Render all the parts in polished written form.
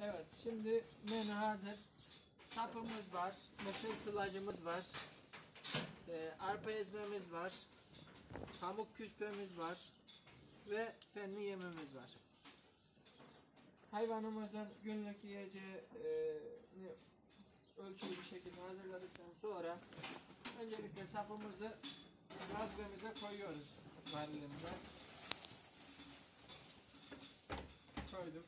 Evet, şimdi menü hazır. Sapımız var, mısır sılacımız var, arpa ezmemiz var, pamuk küspemiz var ve fenli yemimiz var. Hayvanımızın günlük yiyeceği ölçülü bir şekilde hazırladıktan sonra öncelikle sapımızı gazbemize koyuyoruz. Varilimize koyduk.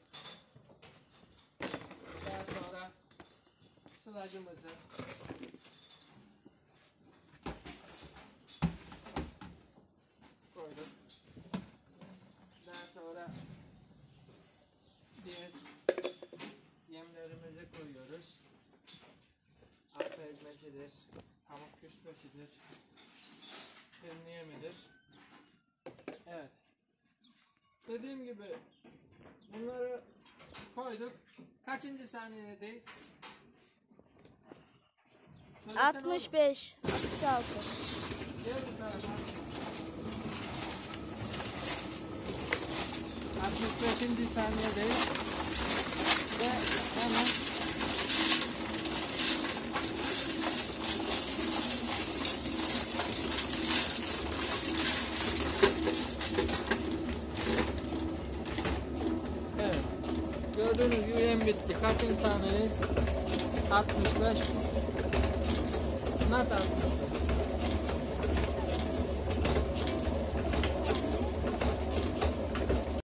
Daha sonra sılacımızı koyduk. Daha sonra diğer yemlerimizi koyuyoruz. Arpa ezmesidir, pamuk küspesidir, fenli yemidir. Evet. Dediğim gibi bunları koyduk. Kaçıncı saniyedeyiz? 65, 66. Gel bu tarafa. 65. saniyedeyiz. Ve hemen evet. Gördüğünüz gibi yem bitti. Kaçıncı saniyedeyiz? 65. Nasıl 65?